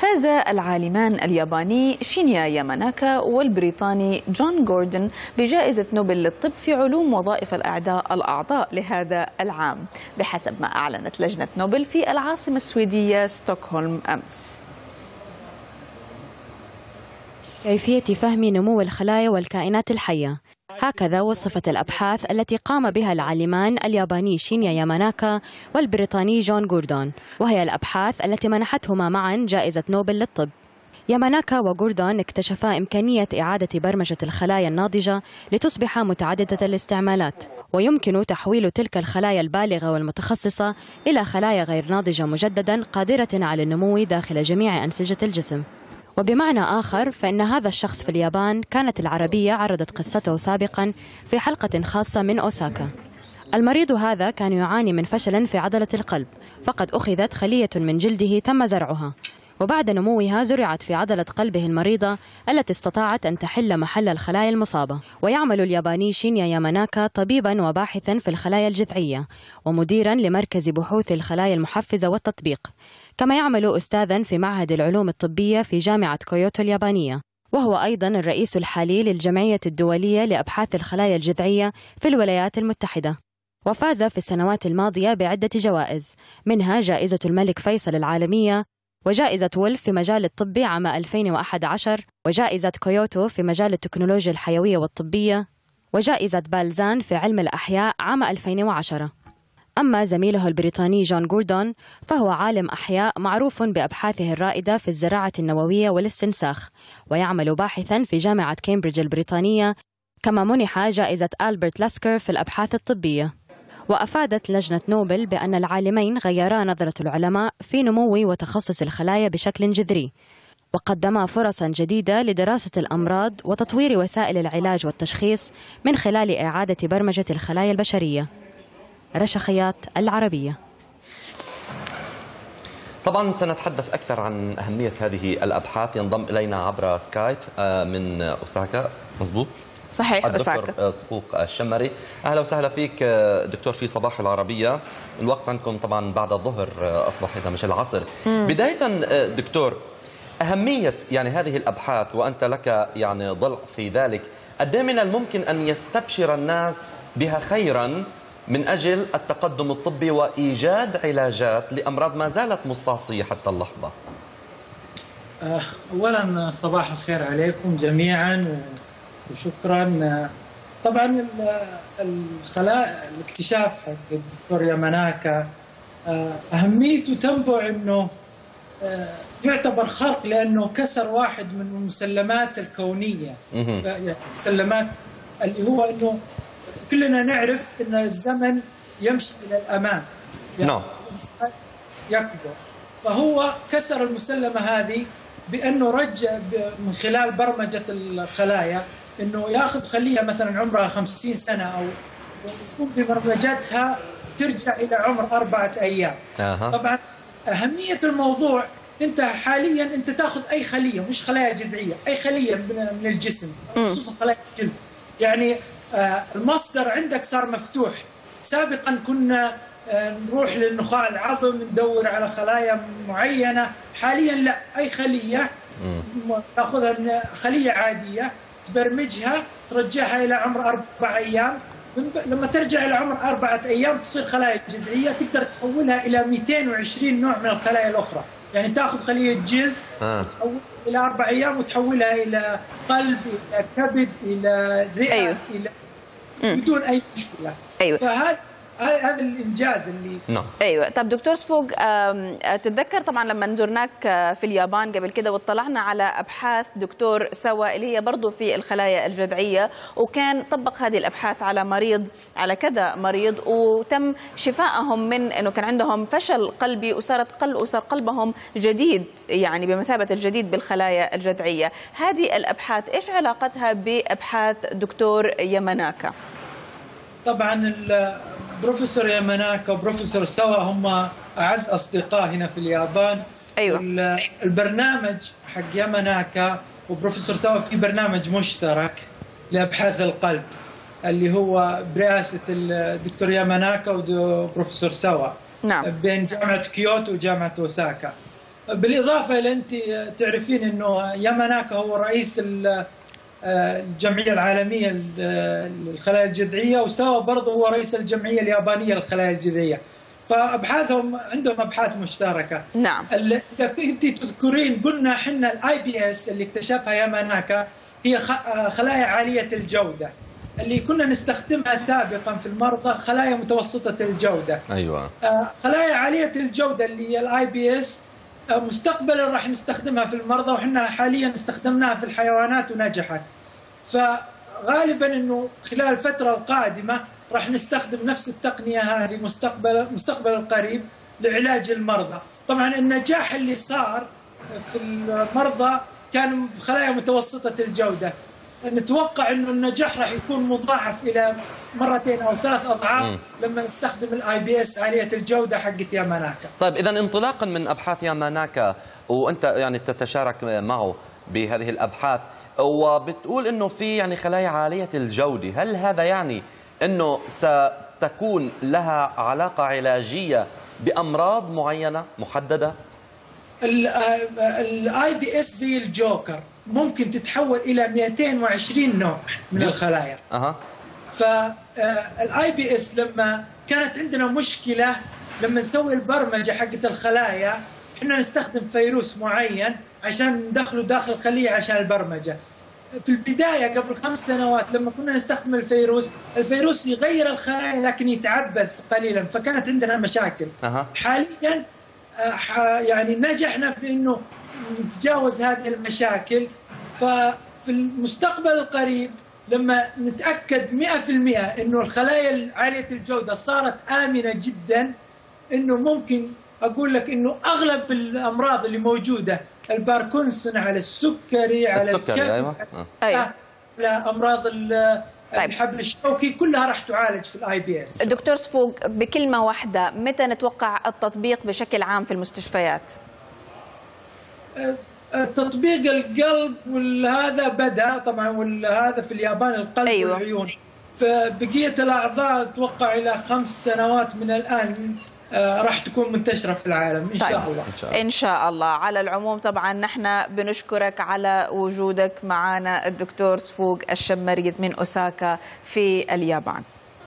فاز العالمان الياباني شينيا ياماناكا والبريطاني جون غوردون بجائزة نوبل للطب في علوم وظائف الأعضاء لهذا العام، بحسب ما أعلنت لجنة نوبل في العاصمة السويدية ستوكهولم أمس. كيفية فهم نمو الخلايا والكائنات الحية، هكذا وصفت الأبحاث التي قام بها العالمان الياباني شينيا ياماناكا والبريطاني جون غوردون، وهي الأبحاث التي منحتهما معا جائزة نوبل للطب. ياماناكا وغوردون اكتشفا إمكانية إعادة برمجة الخلايا الناضجة لتصبح متعددة الاستعمالات، ويمكن تحويل تلك الخلايا البالغة والمتخصصة إلى خلايا غير ناضجة مجددا قادرة على النمو داخل جميع أنسجة الجسم. وبمعنى آخر فإن هذا الشخص في اليابان كانت العربية عرضت قصته سابقا في حلقة خاصة من أوساكا. المريض هذا كان يعاني من فشل في عضلة القلب، فقد أخذت خلية من جلده تم زرعها، وبعد نموها زرعت في عضلة قلبه المريضة التي استطاعت أن تحل محل الخلايا المصابة. ويعمل الياباني شينيا ياماناكا طبيبا وباحثا في الخلايا الجذعية ومديرا لمركز بحوث الخلايا المحفزة والتطبيق، كما يعمل أستاذا في معهد العلوم الطبية في جامعة كيوتو اليابانية، وهو أيضا الرئيس الحالي للجمعية الدولية لأبحاث الخلايا الجذعية في الولايات المتحدة. وفاز في السنوات الماضية بعدة جوائز، منها جائزة الملك فيصل العالمية، وجائزة وولف في مجال الطب عام 2011، وجائزة كيوتو في مجال التكنولوجيا الحيوية والطبية، وجائزة بالزان في علم الأحياء عام 2010. أما زميله البريطاني جون غوردون فهو عالم أحياء معروف بأبحاثه الرائدة في الزراعة النووية والاستنساخ، ويعمل باحثا في جامعة كامبريدج البريطانية، كما منح جائزة ألبرت لاسكر في الأبحاث الطبية. وأفادت لجنة نوبل بأن العالمين غيرا نظرة العلماء في نمو وتخصص الخلايا بشكل جذري، وقدما فرصا جديدة لدراسة الأمراض وتطوير وسائل العلاج والتشخيص من خلال إعادة برمجة الخلايا البشرية. رشا خياط، العربية. طبعا سنتحدث أكثر عن أهمية هذه الأبحاث. ينضم إلينا عبر سكايب من أوساكا، مظبوط؟ صحيح، الدكتور صفوق الشمري. أهلا وسهلا فيك دكتور في صباح العربية. الوقت عندكم طبعا بعد الظهر، أصبح إذا مش العصر. بداية دكتور، أهمية يعني هذه الأبحاث وأنت لك يعني ضلع في ذلك، قد من الممكن أن يستبشر الناس بها خيرا من أجل التقدم الطبي وإيجاد علاجات لأمراض ما زالت مستعصية حتى اللحظة؟ أولا صباح الخير عليكم جميعا وشكرا. طبعا الاكتشاف حق الدكتور ياماناكا أهميته تنبع أنه يعتبر خرق، لأنه كسر واحد من المسلمات الكونية، يعني مسلمات اللي هو أنه كلنا نعرف أن الزمن يمشي إلى الأمام، يعني يقدر، فهو كسر المسلمة هذه بأنه رجع من خلال برمجة الخلايا أنه يأخذ خلية مثلا عمرها 50 سنة أو يقوم ببرمجتها ترجع إلى عمر 4 أيام. طبعا أهمية الموضوع، أنت حاليا أنت تأخذ أي خلية، مش خلايا جذعية، أي خلية من الجسم خصوصا خلايا الجلد، يعني المصدر عندك صار مفتوح. سابقا كنا نروح للنخاع العظم ندور على خلايا معينة، حاليا لا، أي خلية تأخذها من خلية عادية تبرمجها ترجعها إلى عمر 4 أيام، لما ترجع إلى عمر 4 أيام تصير خلايا جذعية تقدر تحولها إلى 220 نوع من الخلايا الأخرى، يعني تأخذ خلية جلد وتحولها إلى 4 أيام وتحولها إلى قلب، إلى كبد، إلى رئة. أيوه. إلى بدون أي مشكلة. أيوه. هذا الإنجاز اللي أيوة. طب دكتور صفوق، تتذكر طبعا لما زرناك في اليابان قبل كده واطلعنا على أبحاث دكتور سوا اللي هي برضو في الخلايا الجذعية، وكان طبق هذه الأبحاث على كذا مريض وتم شفائهم من أنه كان عندهم فشل قلبي وصار قلبهم جديد، يعني بمثابة الجديد بالخلايا الجذعية. هذه الأبحاث إيش علاقتها بأبحاث دكتور ياماناكا؟ طبعا بروفيسور ياماناكا وبروفيسور سوا هم أعز أصدقاء هنا في اليابان. أيوة. البرنامج حق ياماناكا وبروفيسور سوا في برنامج مشترك لأبحاث القلب اللي هو برئاسة الدكتور ياماناكا وبروفيسور سوا. نعم. بين جامعة كيوتو وجامعة أوساكا. بالإضافة إلى أنت تعرفين أنه ياماناكا هو رئيس الجمعية العالمية للخلايا الجذعية، وسوا برضه هو رئيس الجمعية اليابانية للخلايا الجذعية، فأبحاثهم عندهم أبحاث مشتركة. نعم. إذا كنت تذكرين قلنا احنا الIBS اللي اكتشفها ياماناكا هي خلايا عالية الجودة، اللي كنا نستخدمها سابقا في المرضى خلايا متوسطة الجودة. أيوة. خلايا عالية الجودة اللي هي الIBS مستقبلا راح نستخدمها في المرضى، وحنا حاليا استخدمناها في الحيوانات ونجحت. فغالبا انه خلال الفترة القادمة راح نستخدم نفس التقنية هذه مستقبل القريب لعلاج المرضى. طبعا النجاح اللي صار في المرضى كان بخلايا متوسطة الجودة، نتوقع انه النجاح راح يكون مضاعف الى 2 أو 3 أضعاف لما نستخدم الIBS عالية الجودة حقت ياماناكا. طيب إذا انطلاقا من أبحاث ياماناكا، وأنت يعني تتشارك معه بهذه الأبحاث، وبتقول إنه في يعني خلايا عالية الجودة، هل هذا يعني إنه ستكون لها علاقة علاجية بأمراض معينة محددة؟ الIBS زي الجوكر، ممكن تتحول إلى 220 نوع من الخلايا. فالIBS لما كانت عندنا مشكلة لما نسوي البرمجة حقت الخلايا، احنا نستخدم فيروس معين عشان ندخله داخل الخلية عشان البرمجة. في البداية قبل 5 سنوات لما كنا نستخدم الفيروس يغير الخلايا لكن يتعبث قليلا، فكانت عندنا مشاكل. حاليا يعني نجحنا في انه نتجاوز هذه المشاكل، ففي المستقبل القريب لما نتأكد 100% انه الخلايا عالية الجودة صارت آمنة جدا، انه ممكن اقول لك انه اغلب الامراض اللي موجودة، الباركنسون على السكري على الكبد، أيوة. على امراض الحبل الشوكي، كلها راح تعالج في الIBS. دكتور صفوق، بكلمة واحدة، متى نتوقع التطبيق بشكل عام في المستشفيات؟ تطبيق القلب والهذا بدأ طبعا، والهذا في اليابان القلب. أيوة. والعيون. فبقية الأعضاء أتوقع إلى 5 سنوات من الآن راح تكون منتشرة في العالم إن شاء الله. إن شاء الله. على العموم طبعا نحن بنشكرك على وجودك معنا الدكتور صفوق الشمريد من أوساكا في اليابان.